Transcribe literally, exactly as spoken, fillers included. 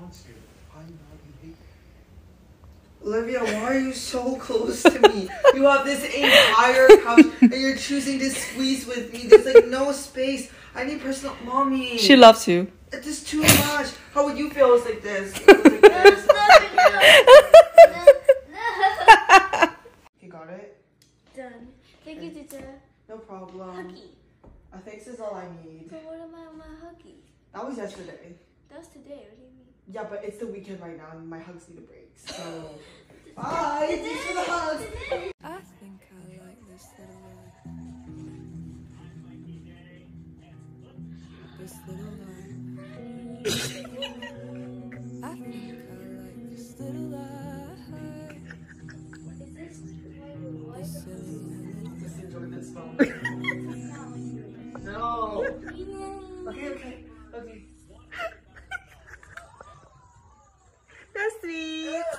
Olivia, why are you so close to me? You have this entire couch and you're choosing to squeeze with me. There's like no space. I need personal mommy. She loves you. It's just too much. How would you feel? It's like this. It was like this. You got it? Done. Thank you, teacher. No problem. Huggy. A thanks is all I need. So what about my huggy? That was yesterday. That was today. What do you mean? Yeah, but it's the weekend right now and my hugs need a break. So, bye. Thanks for the hugs. I think I like this little life. This little life. I think I like this little life. Is this This silly Just enjoy this phone. No. Okay, okay, okay. That's sweet.